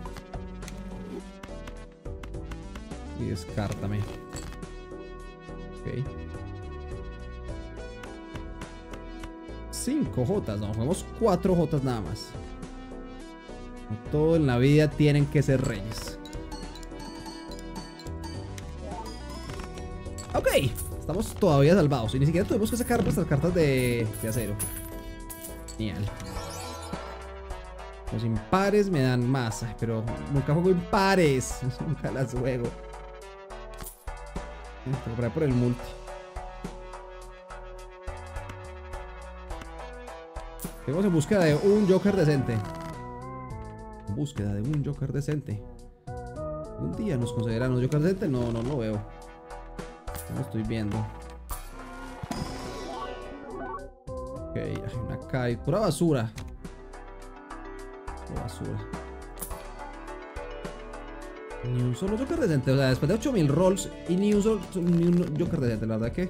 Speaker 1: Y descártame. Ok. Cinco Jotas, no, jugamos cuatro Jotas nada más. No todo en la vida tienen que ser reyes. Ok, estamos todavía salvados. Y ni siquiera tuvimos que sacar nuestras cartas de, de acero. Genial. Los impares me dan más, pero nunca juego impares. Nunca las juego. Tengo que comprar por el multi. Seguimos en búsqueda de un Joker decente. En búsqueda de un Joker decente. Un día nos consideran un Joker decente. No, no lo veo. No lo estoy viendo. Ok, hay una Kai. Pura basura. Pura basura. Ni un solo Joker decente. O sea, después de ocho mil rolls y ni un solo ni un Joker decente. La verdad que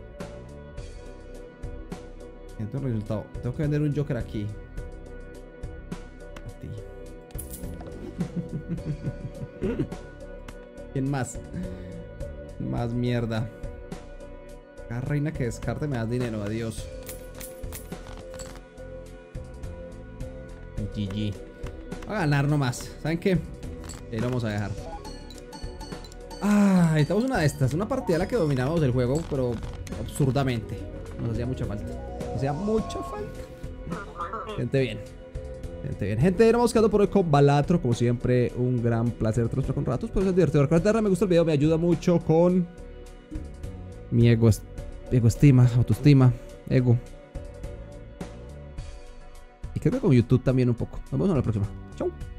Speaker 1: siento el resultado. Tengo que vender un Joker aquí. A ti. ¿Quién más? Más mierda. Cada reina que descarte me das dinero. Adiós. G G. Va a ganar nomás. ¿Saben qué? Ahí lo vamos a dejar. Ah, necesitamos una de estas. Una partida a la que dominamos el juego, pero absurdamente. Nos hacía mucha falta. Nos hacía mucha falta. Gente bien. Gente bien. Gente, nos vamos quedando por hoy con Balatro. Como siempre, un gran placer tratar con ratos. Pero es divertido. Recuerda darle me gusta el video. Me ayuda mucho con mi ego, ego estima, autoestima, ego. Y creo que con YouTube también un poco. Nos vemos en la próxima. Chau.